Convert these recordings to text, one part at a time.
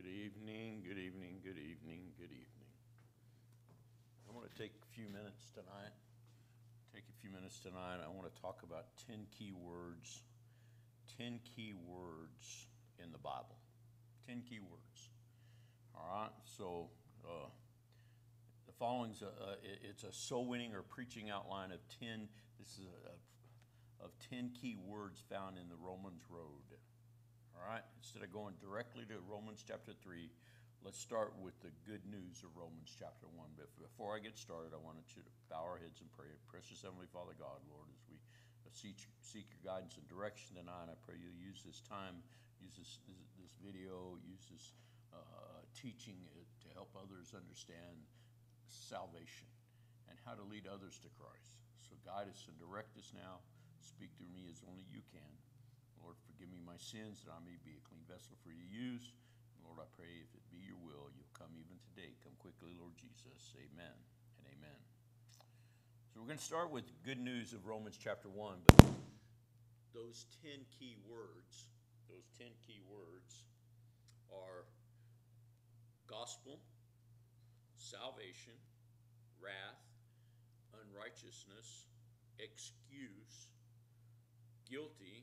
evening, good evening, good evening, good evening. I want to take a few minutes tonight. I want to talk about 10 key words. 10 key words in the Bible. 10 key words. All right, so the following's it's a soul winning or preaching outline of 10. This is of 10 key words found in the Romans Road. All right, instead of going directly to Romans chapter 3, let's start with the good news of Romans chapter 1. But before I get started, I wanted you to bow our heads and pray. Precious Heavenly Father God, Lord, as we seek your guidance and direction tonight, I pray you'll use this time, use this video, use this teaching to help others understand salvation and how to lead others to Christ. So guide us and direct us now. Speak through me as only you can. Lord, forgive me my sins that I may be a clean vessel for you to use. Lord, I pray if it be your will, you'll come even today. Come quickly, Lord Jesus. Amen and amen. So we're going to start with good news of Romans chapter 1. But those 10 key words are gospel, salvation, wrath, unrighteousness, excuse, guilty,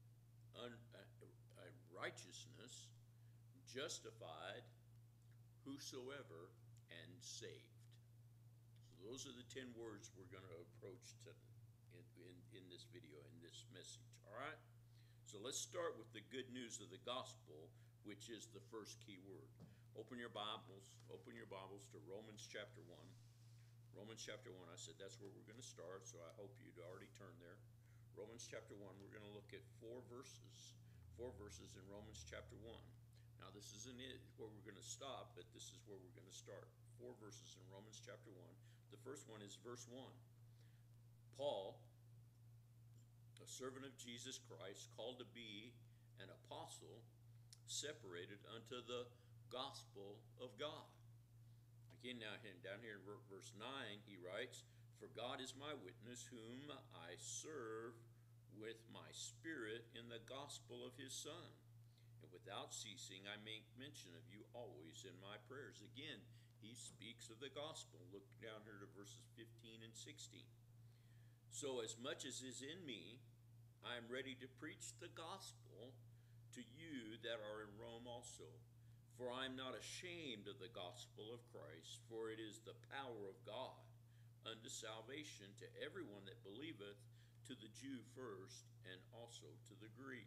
righteousness, justified, whosoever, and saved. So those are the 10 words we're going to approach in this video, in this message. All right? So let's start with the good news of the gospel, which is the first key word. Open your Bibles to Romans chapter 1. Romans chapter 1, I said that's where we're going to start, so I hope you'd already turned there. Romans chapter 1, we're going to look at four verses in Romans chapter 1. Now, this isn't where we're going to stop, but this is where we're going to start. 4 verses in Romans chapter 1. The first one is verse 1. Paul, a servant of Jesus Christ, called to be an apostle, separated unto the gospel of God. Again, now down here in verse 9, he writes, "For God is my witness, whom I serve with my spirit in the gospel of his Son. And without ceasing I make mention of you always in my prayers." Again, he speaks of the gospel. Look down here to verses 15 and 16. "So as much as is in me, I am ready to preach the gospel to you that are in Rome also. For I am not ashamed of the gospel of Christ, for it is the power of God unto salvation to everyone that believeth, to the Jew first, and also to the Greek.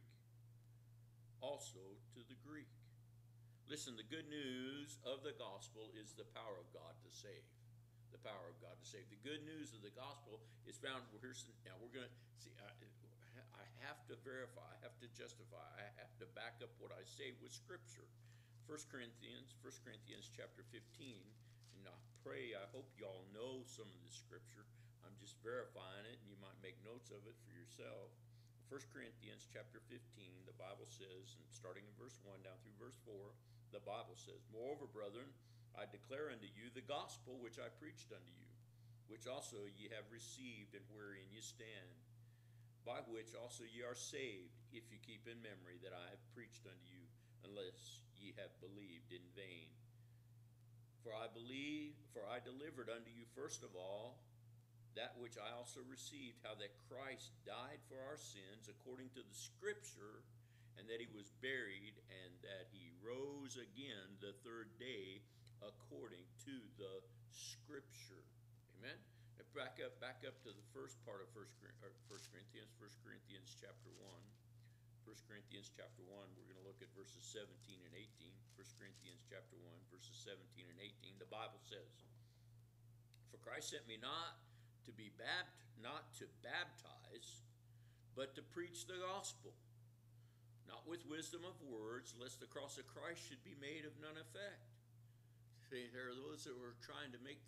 Listen, the good news of the gospel is the power of God to save. The power of God to save. The good news of the gospel is found here. Now we're going to see, I have to verify, I have to justify, I have to back up what I say with Scripture. 1 Corinthians chapter 15, and I hope y'all know some of the Scripture. I'm just verifying it, and you might make notes of it for yourself. 1 Corinthians chapter 15, the Bible says, and starting in verse 1 down through verse 4, the Bible says, "Moreover, brethren, I declare unto you the gospel which I preached unto you, which also ye have received, and wherein ye stand, by which also ye are saved, if ye keep in memory that I have preached unto you, unless ye have believed in vain. For I delivered unto you first of all that which I also received, how that Christ died for our sins according to the Scripture, and that he was buried, and that he rose again the third day according to the Scripture." Amen. Now back up to the first part of 1 Corinthians chapter 1. 1 Corinthians chapter 1, we're going to look at verses 17 and 18. 1 Corinthians chapter 1, verses 17 and 18. The Bible says, "For Christ sent me not to baptize, but to preach the gospel, not with wisdom of words, lest the cross of Christ should be made of none effect." See, there are those that were trying to make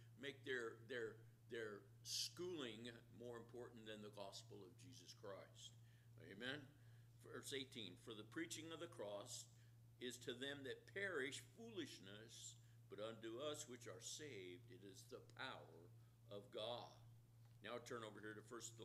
their schooling more important than the gospel of Jesus Christ. Amen. Verse 18, "For the preaching of the cross is to them that perish foolishness, but unto us which are saved it is the power of God." Now turn over here to 1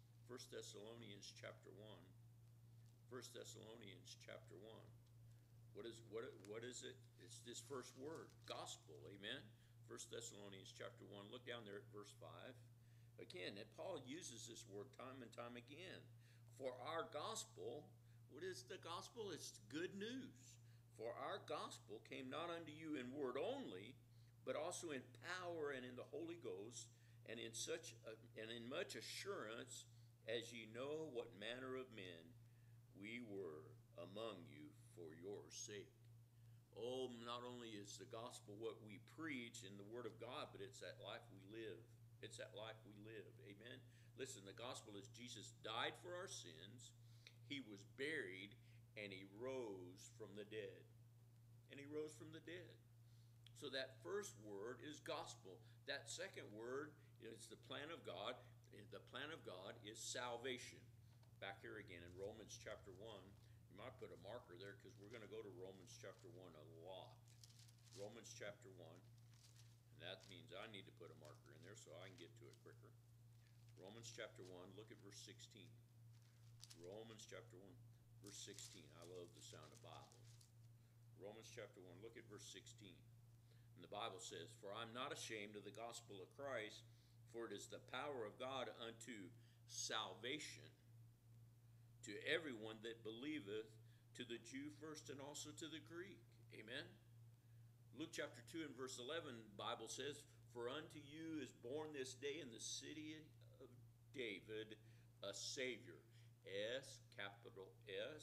Thessalonians chapter 1. 1 Thessalonians chapter 1. What is it? It's this first word, gospel, amen? 1 Thessalonians chapter 1, look down there at verse 5. Again, that Paul uses this word time and time again. For our gospel, what is the gospel? It's good news. For our gospel came not unto you in word only, but also in power and in the Holy Ghost, and in much assurance, as ye know what manner of men we were among you for your sake. Oh, not only is the gospel what we preach in the Word of God, but it's that life we live. It's that life we live. Amen. Listen, the gospel is Jesus died for our sins, he was buried, and he rose from the dead. And he rose from the dead. So that first word is gospel. That second word is the plan of God. The plan of God is salvation. Back here again in Romans chapter 1. You might put a marker there because we're going to go to Romans chapter 1 a lot. Romans chapter 1. And that means I need to put a marker in there so I can get to it quicker. Romans chapter 1, look at verse 16. Romans chapter 1, verse 16. I love the sound of Bible. Romans chapter 1, look at verse 16. And the Bible says, For I'm not ashamed of the gospel of Christ, for it is the power of God unto salvation to everyone that believeth, to the Jew first and also to the Greek. Amen. Luke chapter 2 and verse 11, Bible says, For unto you is born this day in the city of David a Savior. Capital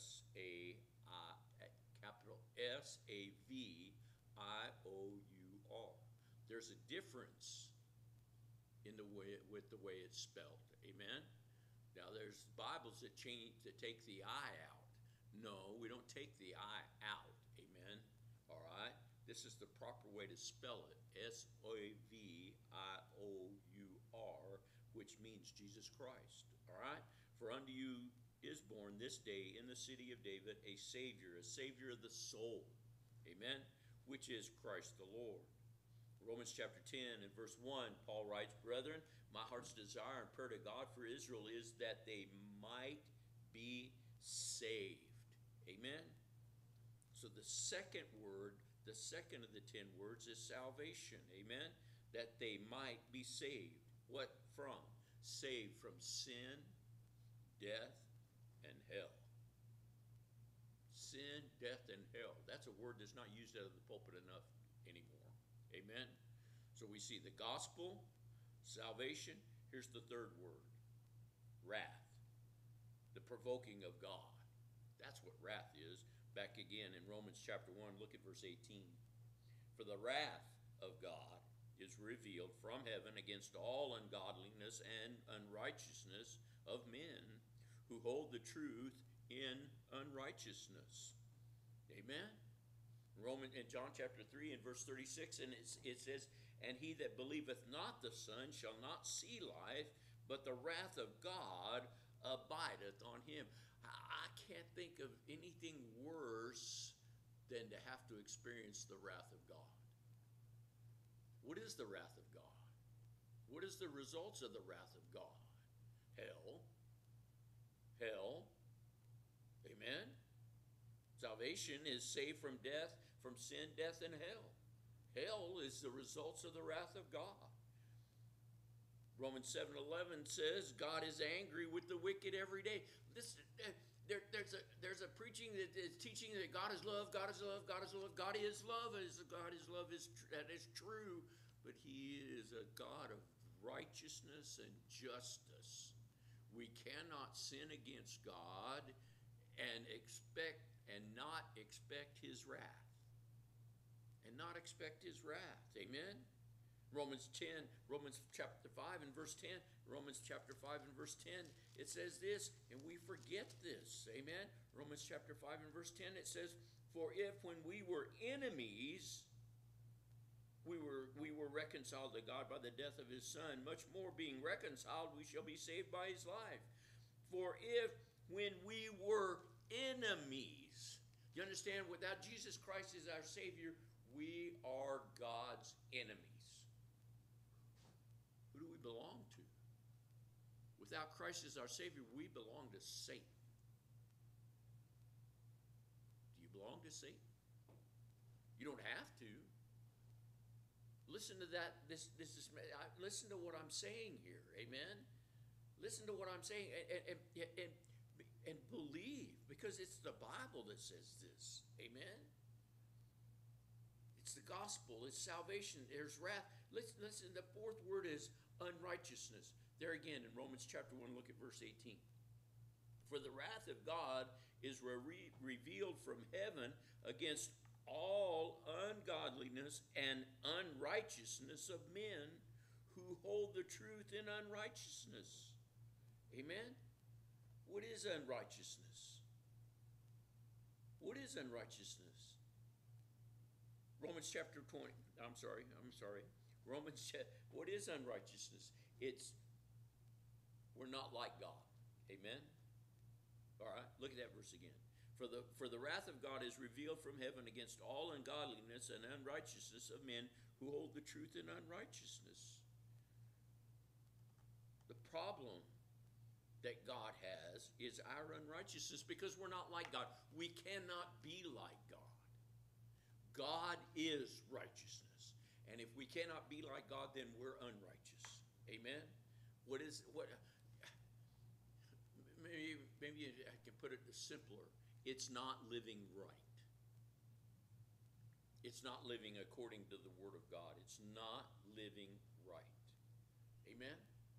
S-A-V-I-O-U-R. There's a difference in the way it's spelled. Amen. Now there's Bibles that take the I out. No, we don't take the I out. Amen. All right. This is the proper way to spell it. S-A-V-I-O-U-R, which means Jesus Christ. All right. For unto you is born this day in the city of David a Savior of the soul. Amen. Which is Christ the Lord. Romans chapter 10 and verse 1, Paul writes, Brethren, my heart's desire and prayer to God for Israel is that they might be saved. Amen? So the second word, the second of the 10 words is salvation. Amen? That they might be saved. What from? Saved from sin, death, and hell. Sin, death, and hell. That's a word that's not used out of the pulpit enough anymore. Amen. So we see the gospel, salvation. Here's the third word. Wrath. The provoking of God. That's what wrath is. Back again in Romans chapter 1, look at verse 18. For the wrath of God is revealed from heaven against all ungodliness and unrighteousness of men who hold the truth in unrighteousness. Amen. In John chapter 3 and verse 36, and it says, And he that believeth not the Son shall not see life, but the wrath of God abideth on him. I can't think of anything worse than to have to experience the wrath of God. What is the wrath of God? What is the results of the wrath of God? Hell. Hell. Amen. Salvation is saved from death, from sin, death, and hell. Hell is the results of the wrath of God. Romans 7:11 says, God is angry with the wicked every day. There's a preaching that is teaching that God is love, God is love, God is love. God is love, that is true. But he is a God of righteousness and justice. We cannot sin against God and not expect his wrath. Amen. Romans chapter 5 and verse 10. Romans chapter 5 and verse 10. It says this, and we forget this. Amen. Romans chapter 5 and verse 10. It says, For if when we were enemies, we were reconciled to God by the death of his Son, much more being reconciled, we shall be saved by his life. For if when we were enemies, you understand, without Jesus Christ as our Savior, we are God's enemies. Who do we belong to? Without Christ as our Savior, we belong to Satan. Do you belong to Satan? You don't have to. Listen to that. Listen to what I'm saying here. Amen. Listen to what I'm saying and believe, because it's the Bible that says this. Amen. It's the gospel. It's salvation. There's wrath. Listen. The fourth word is unrighteousness. There again in Romans chapter 1, look at verse 18. For the wrath of God is revealed from heaven against all ungodliness and unrighteousness of men who hold the truth in unrighteousness. Amen? What is unrighteousness? What is unrighteousness? Romans chapter 20. I'm sorry. What is unrighteousness? We're not like God. Amen? All right, look at that verse again. For the wrath of God is revealed from heaven against all ungodliness and unrighteousness of men who hold the truth in unrighteousness. The problem that God has is our unrighteousness, because we're not like God. We cannot be like God. God is righteousness. And if we cannot be like God, then we're unrighteous. Amen? Maybe I can put it simpler. It's not living right. It's not living according to the Word of God. It's not living right. Amen?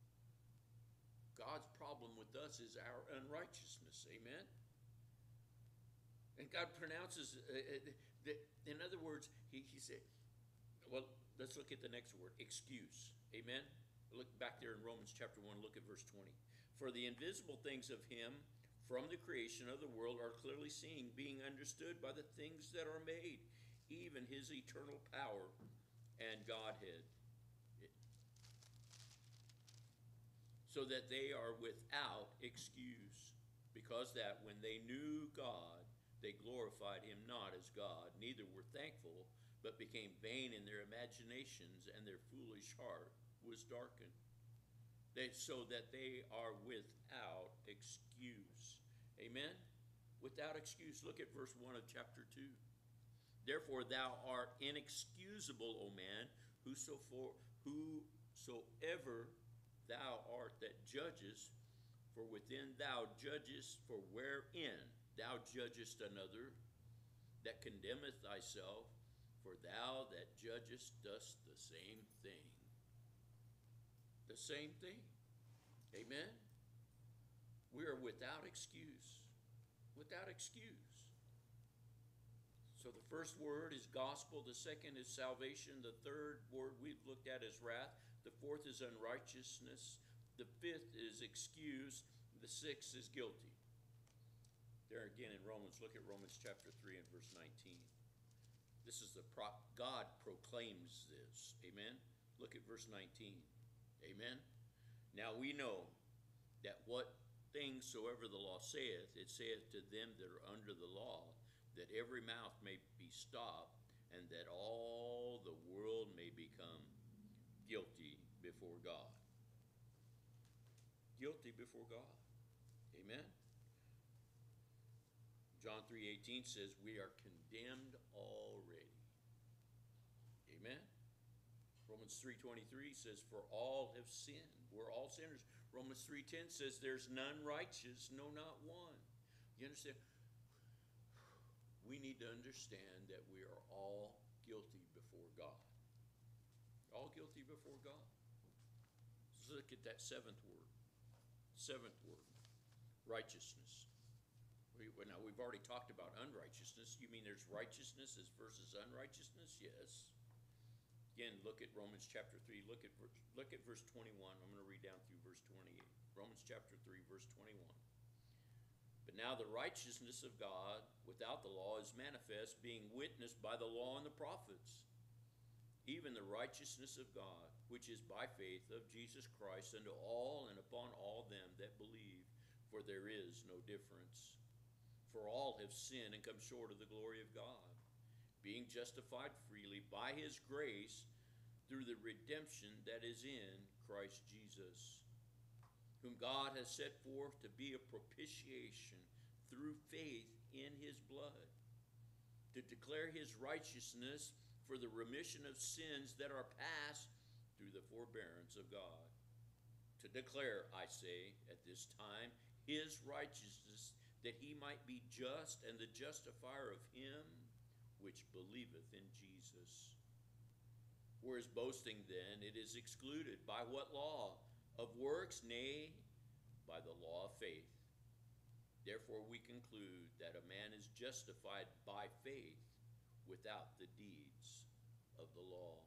God's problem with us is our unrighteousness. Amen? And God pronounces, in other words, he said, well, let's look at the next word, excuse. Amen? Look back there in Romans chapter 1, look at verse 20. For the invisible things of him from the creation of the world are clearly seen, being understood by the things that are made, even his eternal power and Godhead, so that they are without excuse, because that when they knew God, they glorified him not as God, neither were thankful, but became vain in their imaginations, and their foolish heart was darkened. So that they are without excuse. Amen? Without excuse. Look at verse 1 of chapter 2. Therefore thou art inexcusable, O man, whosoever thou art that judgest, for within thou judgest, for wherein thou judgest another, that condemneth thyself, for thou that judgest dost the same thing. The same thing. Amen? We are without excuse. Without excuse. So the first word is gospel. The second is salvation. The third word we've looked at is wrath. The fourth is unrighteousness. The fifth is excuse. The sixth is guilty. There again in Romans, look at Romans chapter 3 and verse 19. This is God proclaims this. Amen? Look at verse 19. Amen? Now we know that what things soever the law saith, it saith to them that are under the law, that every mouth may be stopped, and that all the world may become guilty before God. Guilty before God. Amen? John 3:18 says we are condemned already. Amen? Romans 3:23 says, for all have sinned. We're all sinners. Romans 3:10 says there's none righteous, no, not one. You understand? We need to understand that we are all guilty before God. All guilty before God. Let's look at that seventh word. Seventh word. Righteousness. Now, we've already talked about unrighteousness. You mean there's righteousness versus unrighteousness? Yes. Again, look at Romans chapter 3. Look at verse 21. I'm going to read down through verse 28. Romans chapter 3, verse 21. But now the righteousness of God without the law is manifest, being witnessed by the law and the prophets, even the righteousness of God, which is by faith of Jesus Christ unto all and upon all them that believe, for there is no difference. For all have sinned and come short of the glory of God, being justified freely by his grace through the redemption that is in Christ Jesus, whom God has set forth to be a propitiation through faith in his blood, to to declare his righteousness for the remission of sins that are past through the forbearance of God. To declare, I say, at this time, his righteousness, that he might be just and the justifier of him which believeth in Jesus. Whereas boasting then, it is excluded. By what law? Of works? Nay, by the law of faith. Therefore we conclude that a man is justified by faith without the deeds of the law.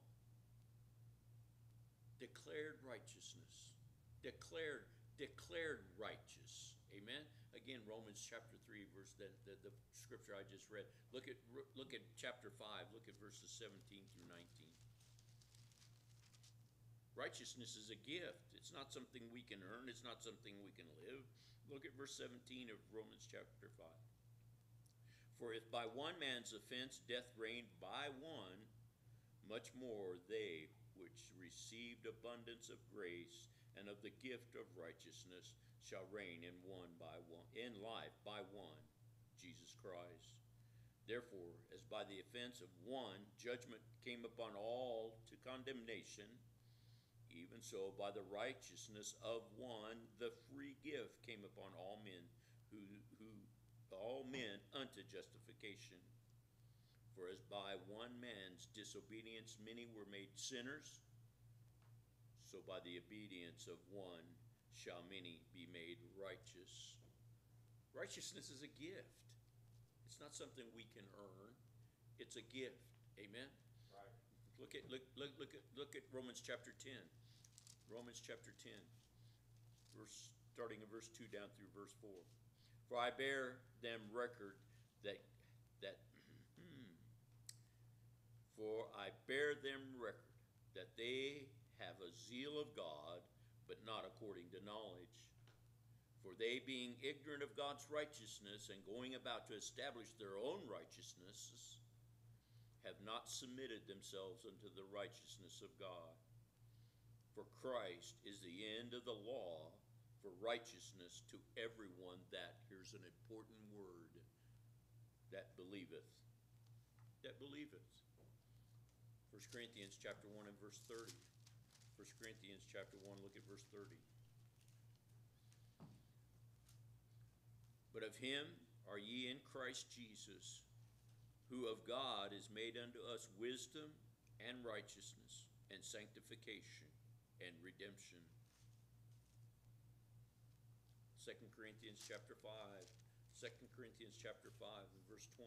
Declared righteousness. Declared righteous. Amen. Again, Romans chapter 3, verse the scripture I just read. Look at chapter 5. Look at verses 17 through 19. Righteousness is a gift. It's not something we can earn. It's not something we can live. Look at verse 17 of Romans chapter 5. For if by one man's offense death reigned by one, much more they which received abundance of grace and of the gift of righteousness shall reign in life by one, Jesus Christ. Therefore, as by the offense of one judgment came upon all to condemnation, even so by the righteousness of one the free gift came upon all men, all men unto justification. For as by one man's disobedience many were made sinners, so by the obedience of one shall many be made righteous. Righteousness is a gift. It's not something we can earn. It's a gift. Amen. Right. Look at Romans chapter 10. Romans chapter 10, starting in verse 2 down through verse 4. For I bear them record that they have a zeal of God, but not according to knowledge. For they, being ignorant of God's righteousness and going about to establish their own righteousnesses, have not submitted themselves unto the righteousness of God. For Christ is the end of the law for righteousness to everyone that, here's an important word, that believeth. That believeth. 1 Corinthians chapter 1 and verse 30. 1 Corinthians chapter 1, look at verse 30. But of him are ye in Christ Jesus, who of God is made unto us wisdom and righteousness and sanctification and redemption. 2 Corinthians chapter 5. 2 Corinthians chapter 5 and verse 20.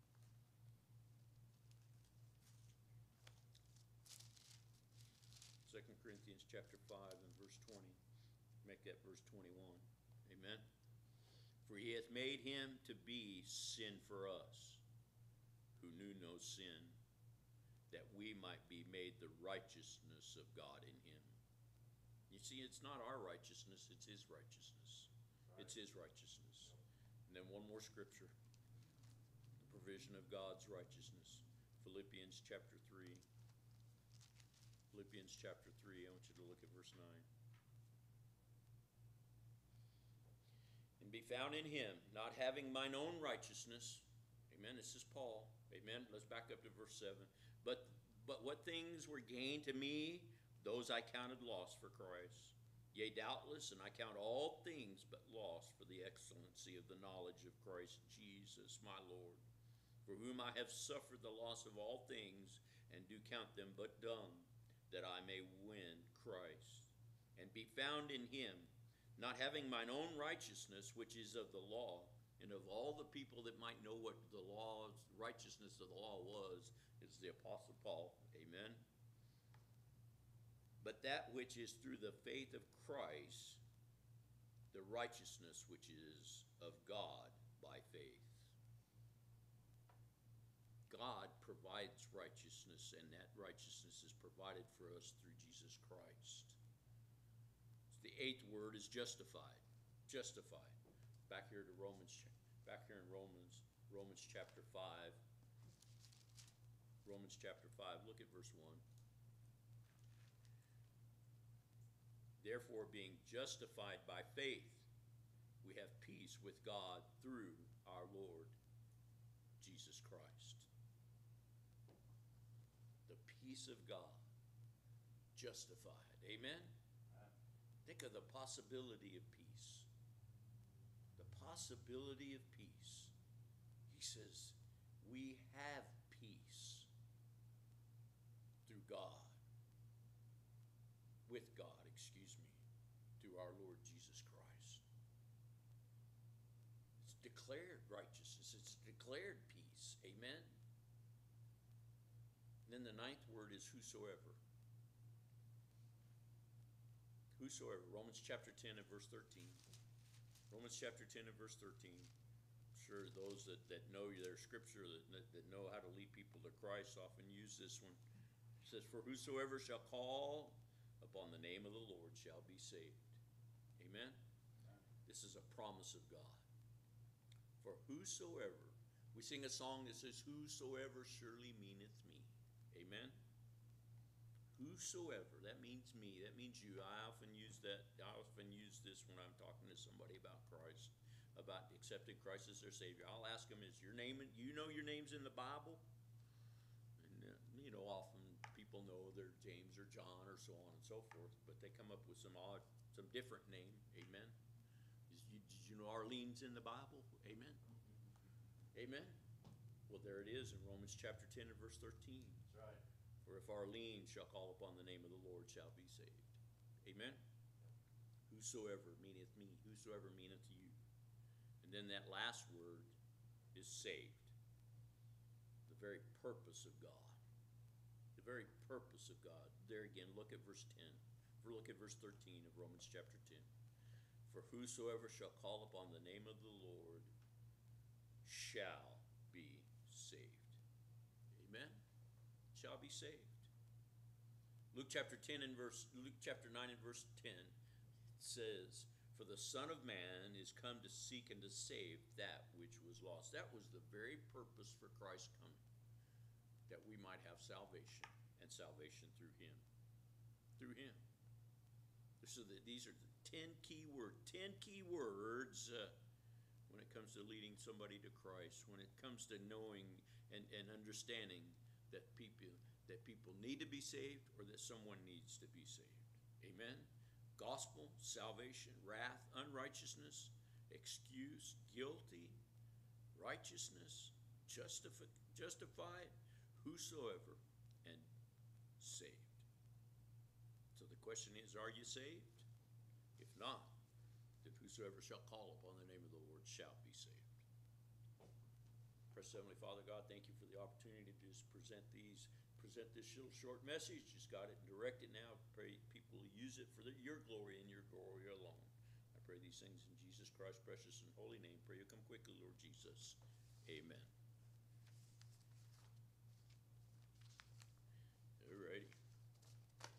2 Corinthians chapter 5 and verse 20. Make that verse 21. Amen. For he hath made him to be sin for us, who knew no sin, that we might be made the righteousness of God in him. You see, it's not our righteousness, it's his righteousness. Right. It's his righteousness. And then one more scripture. The provision of God's righteousness. Philippians chapter 3. Philippians chapter 3, I want you to look at verse 9. And be found in him, not having mine own righteousness. Amen. This is Paul. Amen. Let's back up to verse 7. But what things were gained to me, those I counted loss for Christ. Yea, doubtless, and I count all things but loss for the excellency of the knowledge of Christ Jesus, my Lord, for whom I have suffered the loss of all things, and do count them but dung, that I may win Christ, and be found in him, not having mine own righteousness, which is of the law. And of all the people that might know what the law, righteousness of the law was, is the Apostle Paul. Amen. But that which is through the faith of Christ, the righteousness which is of God by faith. God provides righteousness, and that righteousness is provided for us through Jesus Christ. The eighth word is justified. Justified. Back here in Romans chapter 5. Romans chapter 5, look at verse 1. Therefore, being justified by faith, we have peace with God through our Lord Jesus Christ. peace of God. Justified. Amen? Think of the possibility of peace. The possibility of peace. He says, we have peace through God. With God, through our Lord Jesus Christ. It's declared righteousness. It's declared peace. Amen? And then the ninth word is whosoever. Whosoever. Romans chapter 10 and verse 13. Romans chapter 10 and verse 13. I'm sure those that know their scripture, that know how to lead people to Christ, often use this one. It says, for whosoever shall call upon the name of the Lord shall be saved. Amen? This is a promise of God. For whosoever, we sing a song that says, whosoever surely meaneth me. Amen? Whosoever, that means me, that means you. I often use this when I'm talking to somebody about Christ, about accepting Christ as their Savior. I'll ask them, is your name, you know your name's in the Bible? And, often people know they're James or John or so on and so forth, but they come up with some different name. Amen? Did you know Arlene's in the Bible? Amen? Amen? Well, there it is in Romans chapter 10 and verse 13. That's right. For if Arlene shall call upon the name of the Lord shall be saved. Amen? Whosoever meaneth me, whosoever meaneth you. And then that last word is saved. The very purpose of God. The very purpose of God. There again, look at verse 10. Look at verse 13 of Romans chapter 10. For whosoever shall call upon the name of the Lord shall be saved. Amen? Shall be saved. Luke chapter 9 and verse 10 says, for the Son of Man is come to seek and to save that which was lost. That was the very purpose for Christ's coming, that we might have salvation, and salvation through him. Through him. So these are the 10 key words. 10 key words when it comes to leading somebody to Christ, when it comes to knowing and understanding that people need to be saved, or that someone needs to be saved. Amen? Gospel, salvation, wrath, unrighteousness, excuse, guilty, righteousness, justified, whosoever, and saved. So the question is, are you saved? If not, then whosoever shall call upon the name of the Lord shall be saved. Precious Heavenly Father God, thank you for the opportunity to just present this little short message. Just got it and direct it now. Pray people use it for your glory and your glory alone. I pray these things in Jesus Christ's precious and holy name. Pray you come quickly, Lord Jesus. Amen.